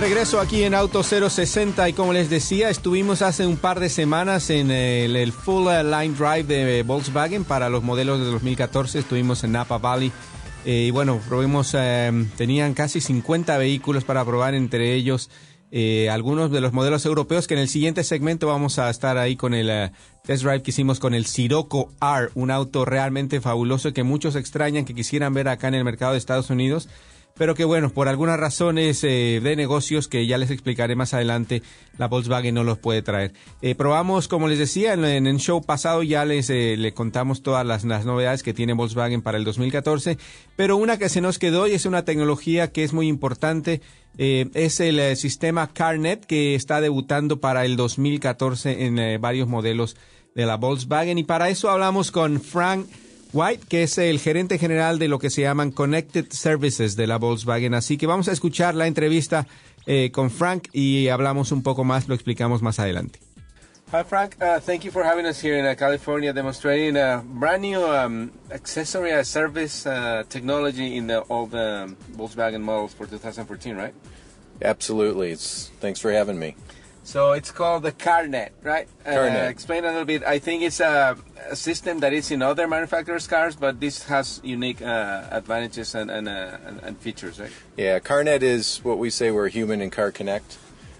regreso aquí en Auto 060 y como les decía, estuvimos hace un par de semanas en el Full Line Drive de Volkswagen para los modelos de 2014. Estuvimos en Napa Valley y bueno, probamos, tenían casi 50 vehículos para probar, entre ellos algunos de los modelos europeos, que en el siguiente segmento vamos a estar ahí con el test drive que hicimos con el Scirocco R, un auto realmente fabuloso que muchos extrañan, que quisieran ver acá en el mercado de Estados Unidos, pero que bueno, por algunas razones de negocios que ya les explicaré más adelante, la Volkswagen no los puede traer. Probamos, como les decía, en el show pasado ya le contamos todas las novedades que tiene Volkswagen para el 2014, pero una que se nos quedó y es una tecnología que es muy importante, es el sistema CarNet, que está debutando para el 2014 en varios modelos de la Volkswagen, y para eso hablamos con Frank White, que es el gerente general de lo que se llaman Connected Services de la Volkswagen. Así que vamos a escuchar la entrevista con Frank y hablamos un poco más, lo explicamos más adelante. Hi Frank, thank you for having us here in California, demonstrating a brand new accessory as service technology in all the Volkswagen models for 2014, right? Absolutely. Thanks for having me. So it's called the CarNet, right? CarNet. Explain a little bit. I think it's a system that is in other manufacturers' cars, but this has unique advantages and features, right? Yeah, CarNet is what we say we're human in car connect.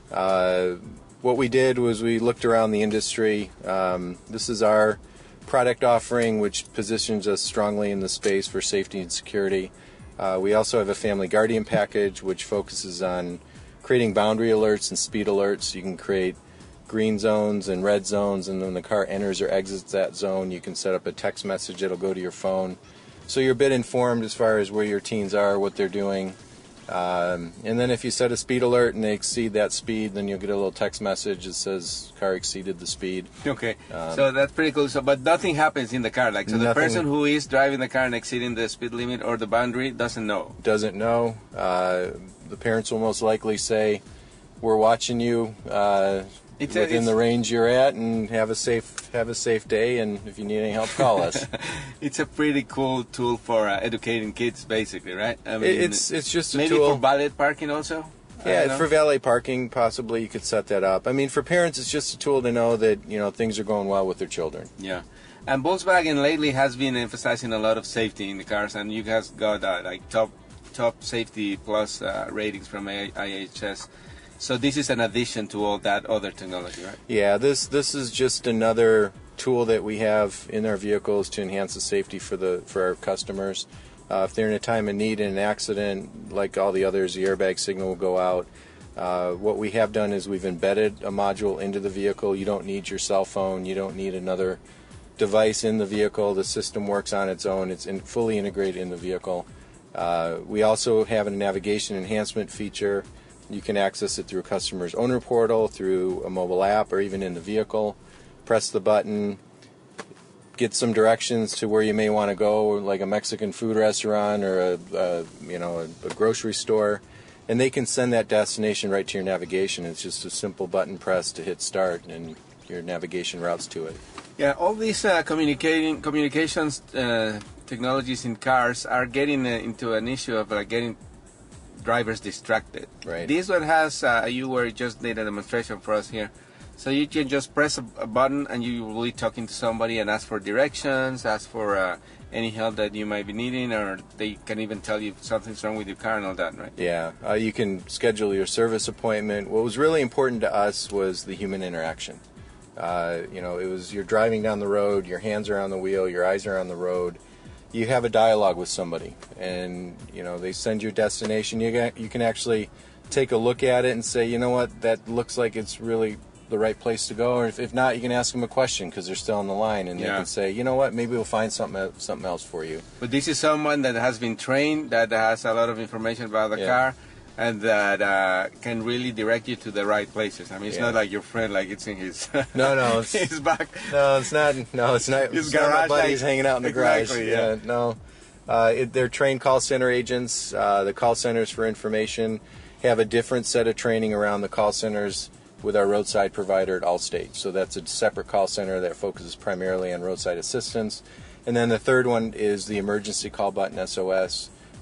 What we did was we looked around the industry. This is our product offering, which positions us strongly in the space for safety and security. We also have a family guardian package, which focuses on creating boundary alerts and speed alerts. You can create green zones and red zones, and when the car enters or exits that zone, you can set up a text message that'll go to your phone. So you're a bit informed as far as where your teens are, what they're doing. And then if you set a speed alert and they exceed that speed, then you'll get a little text message that says car exceeded the speed. Okay, so that's pretty cool. So, but nothing happens in the car, like, so the person who is driving the car and exceeding the speed limit or the boundary doesn't know. Doesn't know. The parents will most likely say, "We're watching you within the range you're at, and have a safe day. And if you need any help, call us." It's a pretty cool tool for educating kids, basically, right? I mean, it's just a maybe tool. for valet parking also. Yeah, for valet parking, possibly you could set that up. I mean, for parents, it's just a tool to know that things are going well with their children. Yeah, and Volkswagen lately has been emphasizing a lot of safety in the cars, and you guys got like top safety plus ratings from IHS. So this is an addition to all that other technology, right? Yeah, this is just another tool that we have in our vehicles to enhance the safety for our customers. If they're in a time of need in an accident, like all the others, the airbag signal will go out. What we have done is we've embedded a module into the vehicle. You don't need your cell phone. You don't need another device in the vehicle. The system works on its own. It's fully integrated in the vehicle. We also have a navigation enhancement feature. You can access it through a customer's owner portal, through a mobile app, or even in the vehicle. Press the button, get some directions to where you may want to go, like a Mexican food restaurant or a grocery store, and they can send that destination right to your navigation. It's just a simple button press to hit start, and your navigation routes to it. Yeah, all these communications technologies in cars are getting into an issue of getting drivers distracted. Right. This one has, you were just did a demonstration for us here. So you can just press a button and you will be talking to somebody and ask for directions, ask for any help that you might be needing, or they can even tell you if something's wrong with your car and all that, right? Yeah, you can schedule your service appointment. What was really important to us was the human interaction. It was you're driving down the road, your hands are on the wheel, your eyes are on the road. You have a dialogue with somebody, and they send you a destination. You can actually take a look at it and say, you know what, that looks like it's really the right place to go. Or if not, you can ask them a question because they're still on the line, and they can say, you know what, maybe we'll find something else for you. But this is someone that has been trained, that has a lot of information about the car, and that can really direct you to the right places. I mean, it's not like your friend, like it's in his no, his back. No, it's not. No, it's not. His it's not garage, my buddies hanging out in the garage. Exactly, yeah. No. They're trained call center agents. The call centers for information have a different set of training around the call centers with our roadside provider at Allstate. So that's a separate call center that focuses primarily on roadside assistance. And then the third one is the emergency call button, SOS,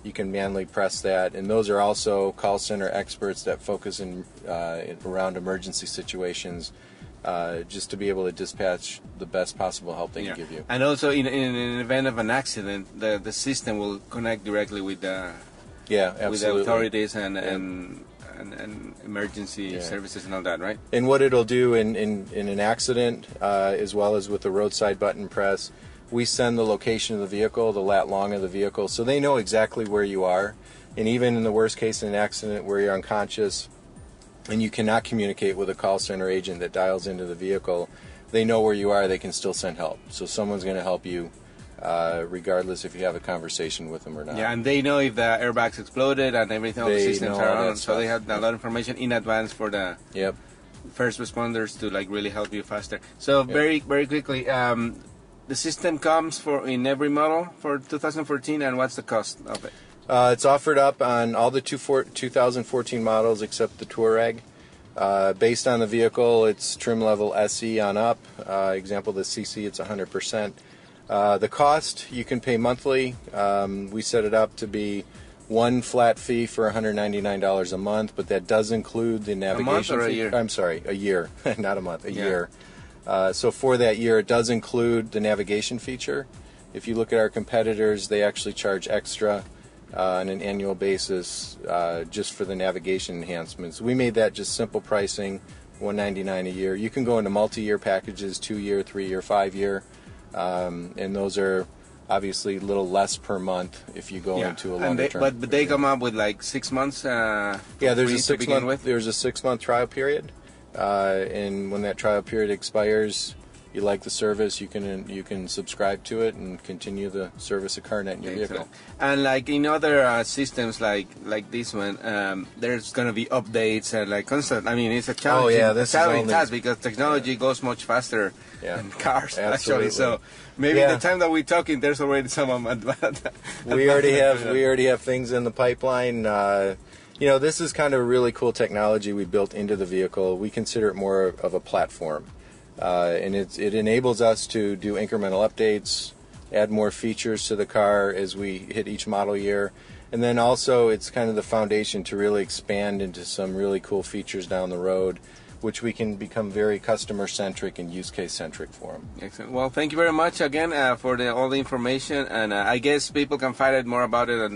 you can manually press that. And those are also call center experts that focus around emergency situations, just to be able to dispatch the best possible help they can give you. And also, in an event of an accident, the system will connect directly with the authorities and emergency services and all that, right? And what it'll do in an accident, as well as with the roadside button press, we send the location of the vehicle, the lat long of the vehicle, so they know exactly where you are. And even in the worst case in an accident where you're unconscious and you cannot communicate with a call center agent that dials into the vehicle, they know where you are, they can still send help. So someone's going to help you regardless if you have a conversation with them or not. Yeah, and they know if the airbags exploded and everything, all the systems are on, so they have a lot of information in advance for the first responders to like really help you faster. So very quickly, the system comes in every model for 2014, and what's the cost of it? It's offered up on all the 2014 models except the Touareg. Based on the vehicle, it's trim level SE on up. Example, the CC, it's 100%. The cost, you can pay monthly. We set it up to be one flat fee for $199 a month, but that does include the navigation fee. A month or a year? I'm sorry, a year, not a month, a year. Yeah. So for that year, it does include the navigation feature. If you look at our competitors, they actually charge extra on an annual basis just for the navigation enhancements. We made that just simple pricing, $199 a year. You can go into multi-year packages, 2-year, 3-year, 5-year. And those are obviously a little less per month if you go into a longer term. But they come up with like 6 months. There's a 6-month trial period, and when that trial period expires, you like the service, you can subscribe to it and continue the service of CarNet in your vehicle. And like in other systems like this one, there's going to be updates and like constant. I mean, it's a challenging task because technology goes much faster than cars actually. So maybe the time that we're talking, there's already some advantage. We already have things in the pipeline. This is kind of a really cool technology we built into the vehicle. We consider it more of a platform. And it enables us to do incremental updates, add more features to the car as we hit each model year. And then also it's kind of the foundation to really expand into some really cool features down the road, which we can become very customer-centric and use case-centric for them. Excellent. Well, thank you very much again for all the information. And I guess people can find out more about it on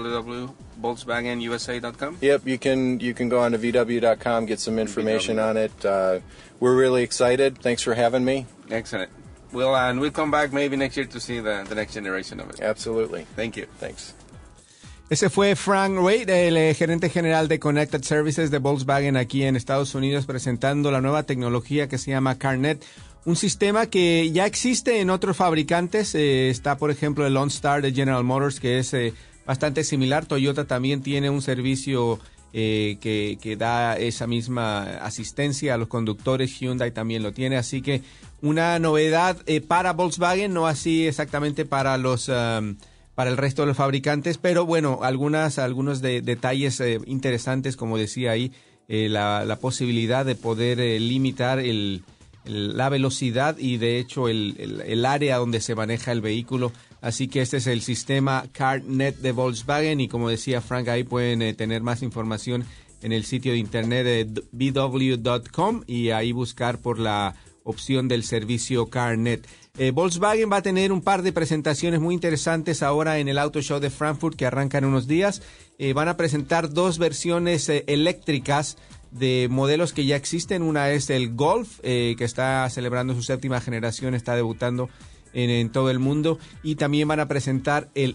www.volkswagenusa.com. Yep, you can go on to vw.com, get some information on it. We're really excited. Thanks for having me. Excellent. We'll come back maybe next year to see the next generation of it. Absolutely. Thank you. Thanks. Ese fue Frank Reid, el gerente general de Connected Services de Volkswagen aquí en Estados Unidos, presentando la nueva tecnología que se llama CarNet, un sistema que ya existe en otros fabricantes. Está, por ejemplo, el OnStar de General Motors, que es bastante similar. Toyota también tiene un servicio que da esa misma asistencia a los conductores. Hyundai también lo tiene, así que una novedad para Volkswagen, no así exactamente para el resto de los fabricantes, pero bueno, algunos detalles interesantes, como decía ahí, la posibilidad de poder limitar la velocidad y de hecho el área donde se maneja el vehículo. Así que este es el sistema CarNet de Volkswagen, y como decía Frank, ahí pueden tener más información en el sitio de internet de vw.com y ahí buscar por la opción del servicio CarNet. Volkswagen va a tener un par de presentaciones muy interesantes ahora en el Auto Show de Frankfurt, que arranca en unos días. Van a presentar dos versiones eléctricas de modelos que ya existen. Una es el Golf, que está celebrando su 7ª generación, está debutando en todo el mundo. Y también van a presentar el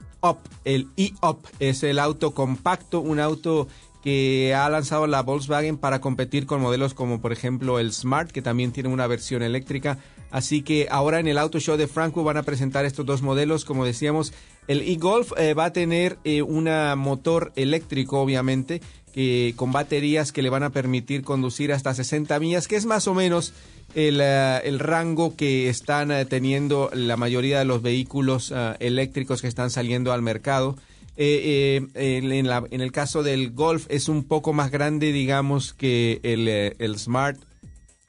e-Up, es el auto compacto, un auto que ha lanzado la Volkswagen para competir con modelos como por ejemplo el Smart, que también tiene una versión eléctrica. Así que ahora en el Auto Show de Frankfurt van a presentar estos dos modelos. Como decíamos, el e-Golf va a tener un motor eléctrico, obviamente, con baterías que le van a permitir conducir hasta 60 millas, que es más o menos el rango que están teniendo la mayoría de los vehículos eléctricos que están saliendo al mercado. En el caso del Golf es un poco más grande, digamos, que el Smart.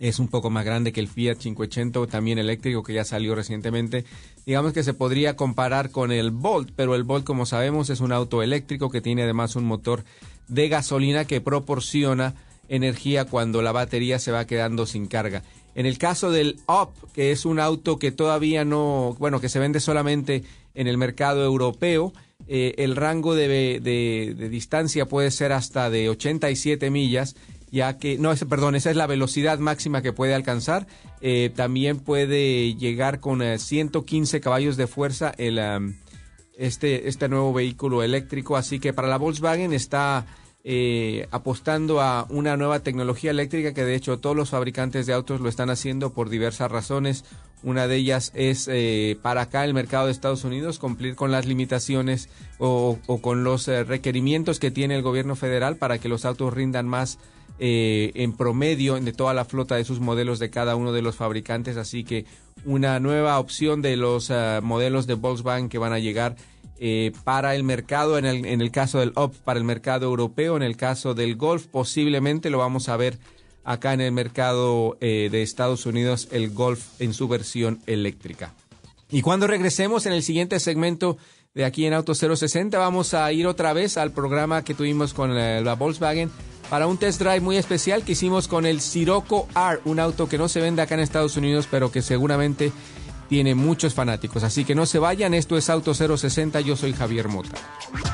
Es un poco más grande que el Fiat 500, también eléctrico, que ya salió recientemente. Digamos que se podría comparar con el Bolt, pero el Bolt, como sabemos, es un auto eléctrico que tiene además un motor de gasolina que proporciona energía cuando la batería se va quedando sin carga. En el caso del Up, que es un auto que todavía no, bueno, que se vende solamente en el mercado europeo, el rango de distancia puede ser hasta de 87 millas, ya que, esa es la velocidad máxima que puede alcanzar. También puede llegar con 115 caballos de fuerza este nuevo vehículo eléctrico, así que para la Volkswagen está apostando a una nueva tecnología eléctrica que de hecho todos los fabricantes de autos lo están haciendo por diversas razones. Una de ellas es para acá el mercado de Estados Unidos cumplir con las limitaciones o con los requerimientos que tiene el gobierno federal para que los autos rindan más en promedio de toda la flota de sus modelos de cada uno de los fabricantes, así que una nueva opción de los modelos de Volkswagen que van a llegar para el mercado, en el caso del Up para el mercado europeo, en el caso del Golf posiblemente lo vamos a ver acá en el mercado de Estados Unidos, el Golf en su versión eléctrica. Y cuando regresemos en el siguiente segmento de aquí en Auto 060 vamos a ir otra vez al programa que tuvimos con la Volkswagen para un test drive muy especial que hicimos con el Scirocco R, un auto que no se vende acá en Estados Unidos, pero que seguramente tiene muchos fanáticos. Así que no se vayan, esto es Auto 060, yo soy Javier Mota.